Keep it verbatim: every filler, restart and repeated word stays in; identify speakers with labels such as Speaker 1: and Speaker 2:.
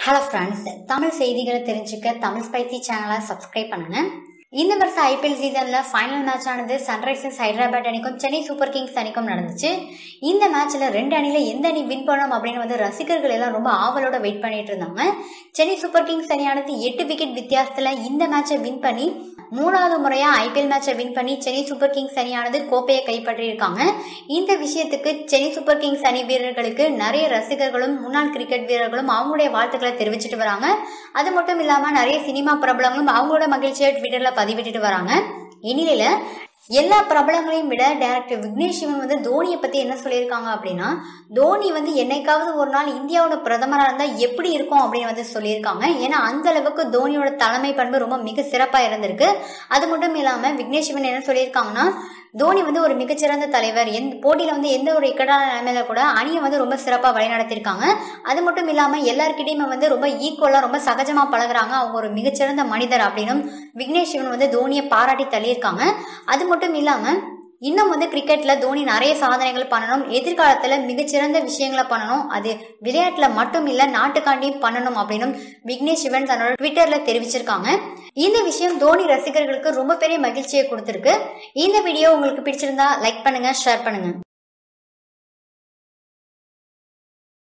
Speaker 1: Hello friends, Tamil செய்திகளை தெரிஞ்சுக்க Tamil spicy சேனலை சப்ஸ்கிரைப் பண்ணுங்க. இந்த வருஷம் ஐபிஎல் சீசன்ல ஃபைனல் மேட்ச் ஆனது சன்ரைசர்ஸ் ஹைதராபாத் அணிக்கும் சென்னை சூப்பர் கிங்ஸ் அணிக்கும் நடந்துச்சு. இந்த மேட்ச்ல ரெண்டு அணில எந்த அணி வின் பண்ணணும் அப்படின்னு வந்து ரசிகர்கள் எல்லாம் ரொம்ப ஆவலோட வெயிட் பண்ணிட்டு இருந்தாங்க. சென்னை சூப்பர் கிங்ஸ் அணியானது எட்டு விக்கெட் வித்தியாசத்துல இந்த மேட்சை வின் பண்ணி மூணாவது முறையா ஐபிஎல் மேட்சை வின் பண்ணி சென்னை சூப்பர் கிங்ஸ் அணியானது கோப்பையை கைப்பற்றியிருக்காங்க. இந்த விஷயத்துக்கு சென்னை சூப்பர் கிங்ஸ் அணி வீரர்களுக்கு நிறைய ரசிகர்களும் முன்னாள் கிரிக்கெட் வீரர்களும் அவங்களுடைய வாழ்த்துக்களை தெரிவிச்சிட்டு வராங்க. அது மட்டும் இல்லாம நிறைய சினிமா பிரபலங்களும் அவங்களோட மகிழ்ச்சியை ட்விட்டர்ல பதிவிட்டுட்டு வராங்க. இந்நிலையில எல்லா பிரபலங்களையும் விட டைரக்டர் விக்னேஷ் சிவன் வந்து தோனியை பத்தி என்ன சொல்லியிருக்காங்க அப்படின்னா, தோனி வந்து என்னைக்காவது ஒரு நாள் இந்தியாவோட பிரதமரா இருந்தா எப்படி இருக்கும் அப்படின்னு வந்து சொல்லியிருக்காங்க. ஏன்னா அந்த அளவுக்கு தோனியோட தலைமை பண்பு ரொம்ப மிக சிறப்பா இருந்திருக்கு. அது மட்டும் இல்லாம விக்னேஷ் சிவன் என்ன சொல்லியிருக்காங்கன்னா, தோனி வந்து ஒரு மிகச்சிறந்த தலைவர். எந்த போட்டியில வந்து எந்த ஒரு இக்கட்டான நிலைமையில கூட அணியை வந்து ரொம்ப சிறப்பா வழிநடத்திருக்காங்க. அது மட்டும் இல்லாம எல்லாருக்கிட்டையுமே வந்து ரொம்ப ஈக்குவலா ரொம்ப சகஜமா பழகுறாங்க. அவங்க ஒரு மிகச்சிறந்த மனிதர் அப்படின்னு விக்னேஷ் சிவன் வந்து தோனியை பாராட்டி தள்ளியிருக்காங்க. அது மட்டும் இல்லாம இன்னும் வந்து கிரிக்கெட்ல தோனி நிறைய சாதனைகள் பண்ணணும், எதிர்காலத்துல மிகச்சிறந்த விஷயங்களை பண்ணணும், அது விளையாட்டுல மட்டும் இல்ல நாட்டுக்காண்டியும் பண்ணணும் அப்படின்னு விக்னேஷ் சிவன் தன்னோட ட்விட்டர்ல தெரிவிச்சிருக்காங்க. இந்த விஷயம் தோனி ரசிகர்களுக்கு ரொம்ப பெரிய மகிழ்ச்சியை கொடுத்திருக்கு. இந்த வீடியோ உங்களுக்கு பிடிச்சிருந்தா லைக் பண்ணுங்க, ஷேர் பண்ணுங்க.